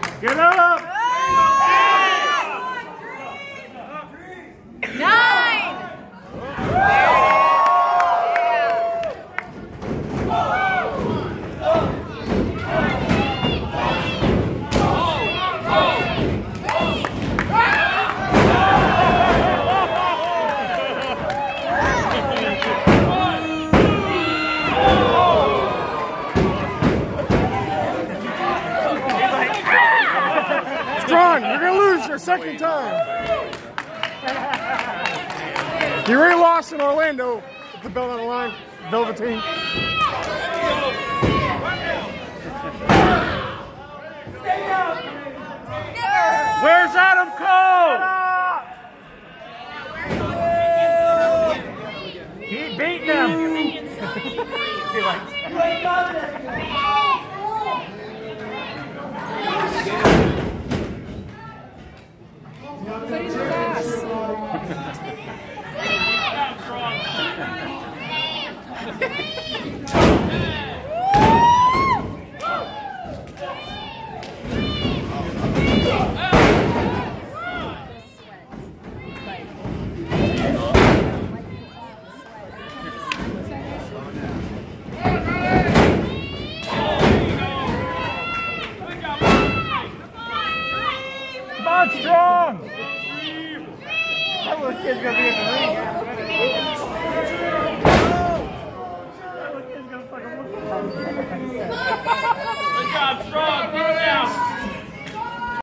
Get up! 9! Strong, you're gonna lose your second time. You already lost in Orlando with the belt on the line, Velveteen. Where's Adam Cole? Keep beating him. He likes Please his ass. Come on, Strong! That little kid's gonna be in the ring. That little kid's gonna fucking look at him. Good job, Strong! Throw it down!